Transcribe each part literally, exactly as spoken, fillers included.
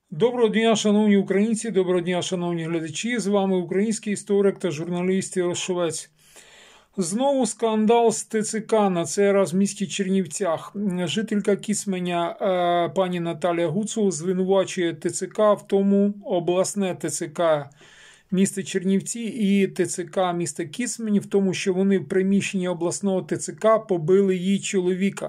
Доброго дня, шановні українці, доброго дня, шановні глядачі. З вами український історик та журналіст Ярошовець. Знову скандал з ТЦК, на цей раз в місті Чернівцях. Жителька Кіцманя пані Наталія Гуцул звинувачує ТЦК в тому, обласне ТЦК міста Чернівці і ТЦК міста Кіцмані, в тому, що вони в приміщенні обласного ТЦК побили її чоловіка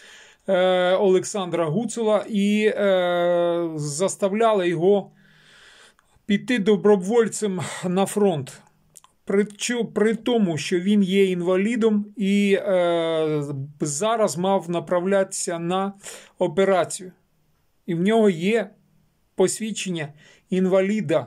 Олександра Гуцула і е, заставляли його піти добровольцем на фронт. При, при тому, що він є інвалідом і е, зараз мав направлятися на операцію. І в нього є посвідчення інваліда.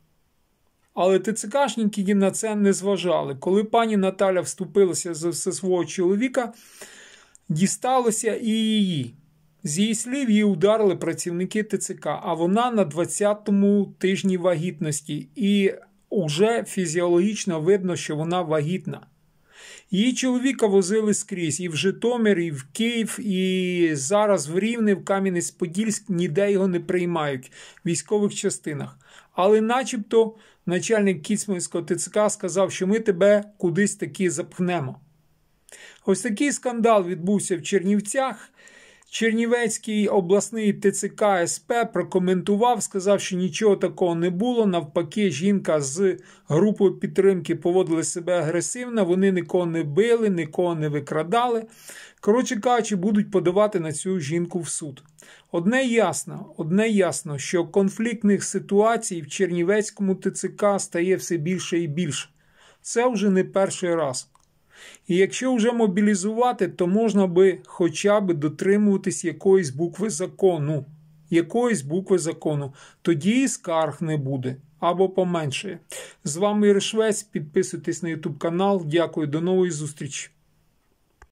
Але ТЦКшники на це не зважали. Коли пані Наталя вступилася за свого чоловіка, дісталося і її. З її слів, її ударили працівники ТЦК, а вона на двадцятому тижні вагітності. І вже фізіологічно видно, що вона вагітна. Її чоловіка возили скрізь, і в Житомир, і в Київ, і зараз в Рівне, в Кам'янець-Подільськ, ніде його не приймають в військових частинах. Але начебто начальник Кіцманського ТЦК сказав, що ми тебе кудись таки запхнемо. Ось такий скандал відбувся в Чернівцях. Чернівецький обласний ТЦК СП прокоментував, сказав, що нічого такого не було. Навпаки, жінка з групою підтримки поводила себе агресивно, вони нікого не били, нікого не викрадали. Коротше кажучи, будуть подавати на цю жінку в суд. Одне ясно, одне ясно, що конфліктних ситуацій в Чернівецькому ТЦК стає все більше і більше. Це вже не перший раз. І якщо вже мобілізувати, то можна би хоча б дотримуватись якоїсь букви закону. Якоїсь букви закону. Тоді і скарг не буде. Або поменшає. З вами Ярошовець. Підписуйтесь на ютуб канал. Дякую. До нової зустрічі.